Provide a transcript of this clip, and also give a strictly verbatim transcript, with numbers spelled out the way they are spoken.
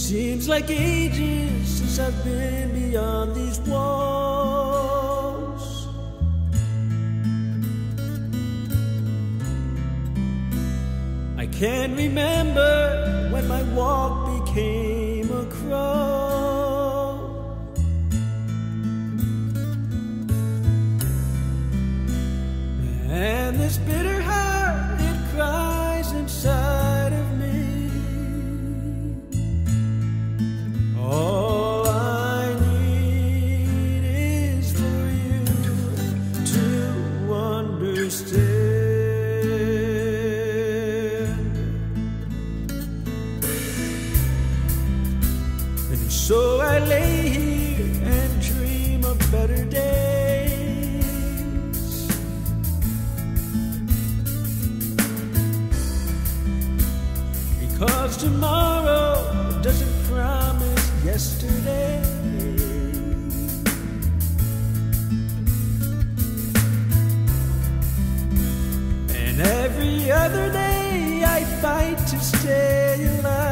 Seems like ages since I've been beyond these walls. I can't remember when my walk became a crawl. And this bitter heart, it cries inside of me. All I need is for you to understand. And so I lay here and dream of better days. Because tomorrow doesn't promise yesterday. And every other day I fight to stay alive.